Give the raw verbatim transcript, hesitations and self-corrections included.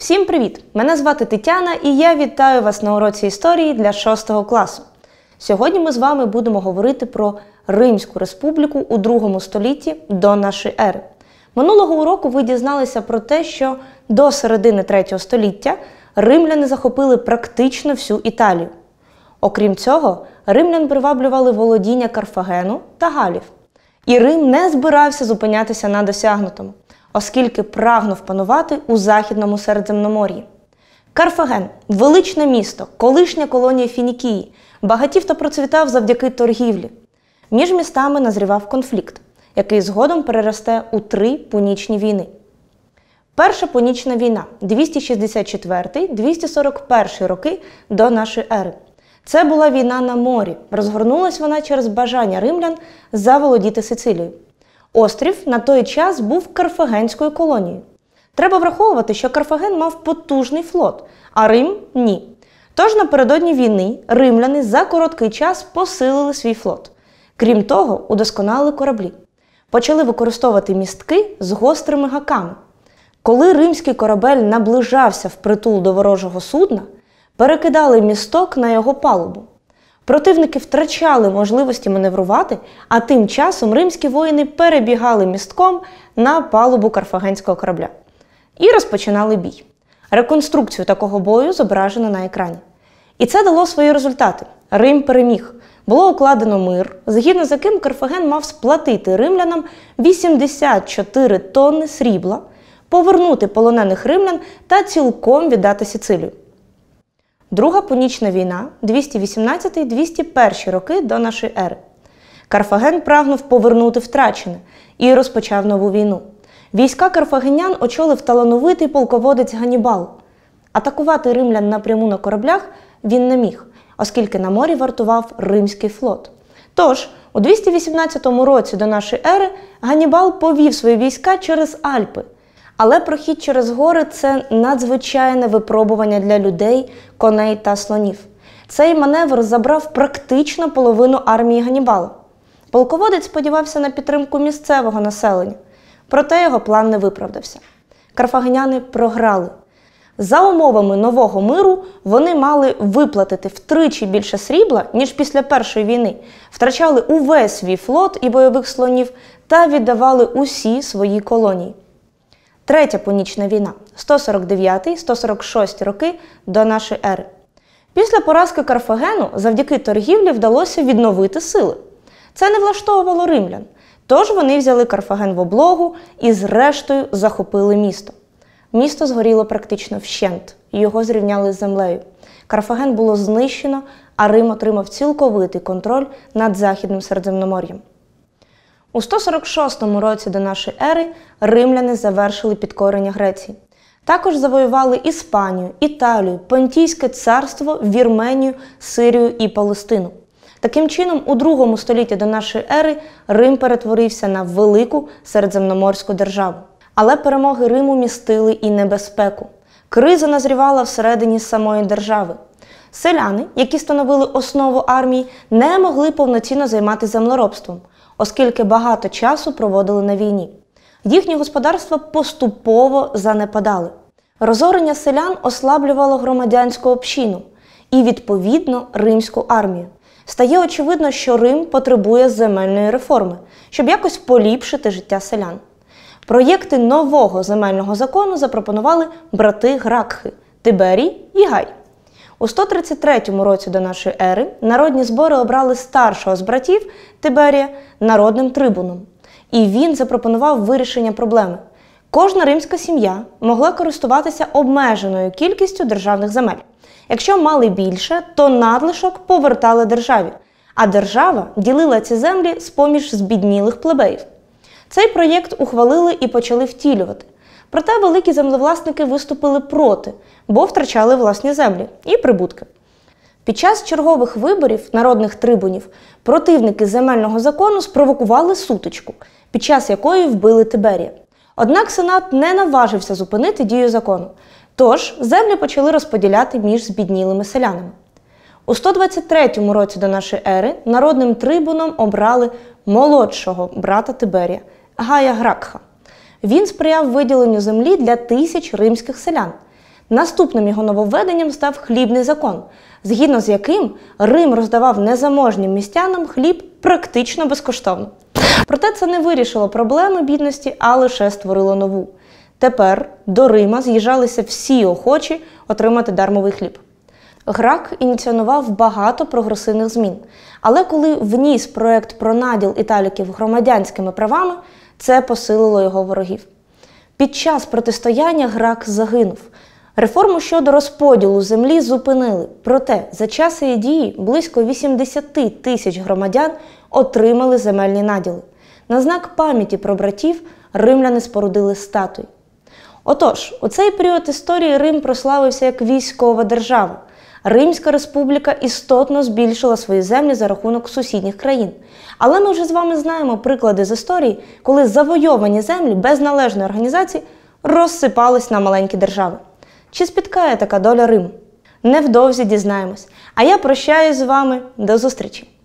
Всім привіт! Мене звати Тетяна і я вітаю вас на уроці історії для шостого класу. Сьогодні ми з вами будемо говорити про Римську республіку у другому столітті до нашої ери. Минулого уроку ви дізналися про те, що до середини третього століття римляни захопили практично всю Італію. Окрім цього, римлян приваблювали володіння Карфагену та Галів. І Рим не збирався зупинятися на досягнутому, оскільки прагнув панувати у Західному Середземномор'ї. Карфаген – величне місто, колишня колонія Фінікії, багатів та процвітав завдяки торгівлі. Між містами назрівав конфлікт, який згодом переросте у три пунічні війни. Перша пунічна війна – двісті шістдесят четвертий - двісті сорок перший роки до нашої ери. Це була війна на морі. Розгорнулась вона через бажання римлян заволодіти Сицилією. Острів на той час був карфагенською колонією. Треба враховувати, що Карфаген мав потужний флот, а Рим – ні. Тож напередодні війни римляни за короткий час посилили свій флот. Крім того, удосконалили кораблі. Почали використовувати містки з гострими гаками. Коли римський корабель наближався впритул до ворожого судна, перекидали місток на його палубу. Противники втрачали можливості маневрувати, а тим часом римські воїни перебігали містком на палубу карфагенського корабля. І розпочинали бій. Реконструкцію такого бою зображено на екрані. І це дало свої результати. Рим переміг. Було укладено мир, згідно з яким Карфаген мав сплатити римлянам вісімдесят чотири тонни срібла, повернути полонених римлян та цілком віддати Сицилію. Друга пунічна війна – двісті вісімнадцятий - двісті перший роки до нашої ери. Карфаген прагнув повернути втрачене і розпочав нову війну. Війська карфагенян очолив талановитий полководець Ганнібал. Атакувати римлян напряму на кораблях він не міг, оскільки на морі вартував римський флот. Тож, у двісті вісімнадцятому році до нашої ери Ганнібал повів свої війська через Альпи. Але прохід через гори – це надзвичайне випробування для людей, коней та слонів. Цей маневр забрав практично половину армії Ганнібала. Полководець сподівався на підтримку місцевого населення, проте його план не виправдався. Карфагеняни програли. За умовами нового миру вони мали виплатити втричі більше срібла, ніж після Першої війни, втрачали увесь свій флот і бойових слонів та віддавали усі свої колонії. Третя пунічна війна – сто сорок дев'ятий - сто сорок шостий роки до нашої ери. Після поразки Карфагену завдяки торгівлі вдалося відновити сили. Це не влаштовувало римлян, тож вони взяли Карфаген в облогу і зрештою захопили місто. Місто згоріло практично вщент, його зрівняли з землею. Карфаген було знищено, а Рим отримав цілковитий контроль над Західним Середземномор'ям. У сто сорок шостому році до нашої ери римляни завершили підкорення Греції. Також завоювали Іспанію, Італію, Понтійське царство, Вірменію, Сирію і Палестину. Таким чином, у другому столітті до нашої ери Рим перетворився на велику середземноморську державу. Але перемоги Риму містили і небезпеку. Криза назрівала всередині самої держави. Селяни, які становили основу армії, не могли повноцінно займатися землеробством, оскільки багато часу проводили на війні. Їхні господарства поступово занепадали. Розорення селян ослаблювало громадянську общину і, відповідно, римську армію. Стає очевидно, що Рим потребує земельної реформи, щоб якось поліпшити життя селян. Проєкти нового земельного закону запропонували брати Гракхи – Тиберій і Гай. У сто тридцять третьому році до нашої ери народні збори обрали старшого з братів Тиберія народним трибуном. І він запропонував вирішення проблеми. Кожна римська сім'я могла користуватися обмеженою кількістю державних земель. Якщо мали більше, то надлишок повертали державі, а держава ділила ці землі з-поміж збіднілих плебеїв. Цей проєкт ухвалили і почали втілювати. Проте великі землевласники виступили проти, бо втрачали власні землі і прибутки. Під час чергових виборів народних трибунів противники земельного закону спровокували сутичку, під час якої вбили Тиберія. Однак Сенат не наважився зупинити дію закону, тож землі почали розподіляти між збіднілими селянами. У сто двадцять третьому році до нашої ери народним трибуном обрали молодшого брата Тиберія – Гая Гракха. Він сприяв виділенню землі для тисяч римських селян. Наступним його нововведенням став хлібний закон, згідно з яким Рим роздавав незаможнім містянам хліб практично безкоштовно. Проте це не вирішило проблеми бідності, а лише створило нову. Тепер до Рима з'їжджалися всі охочі отримати дармовий хліб. Грак ініціював багато прогресивних змін, але коли вніс проект про наділ італіків громадянськими правами, це посилило його ворогів. Під час протистояння Грак загинув. Реформу щодо розподілу землі зупинили, проте за час її дії близько вісімдесят тисяч громадян отримали земельні наділи. На знак пам'яті про братів римляни спорудили статуї. Отож, у цей період історії Рим прославився як військова держава. Римська республіка істотно збільшила свої землі за рахунок сусідніх країн. Але ми вже з вами знаємо приклади з історії, коли завойовані землі без належної організації розсипались на маленькі держави. Чи спіткає така доля Риму? Невдовзі дізнаємось. А я прощаюсь з вами. До зустрічі!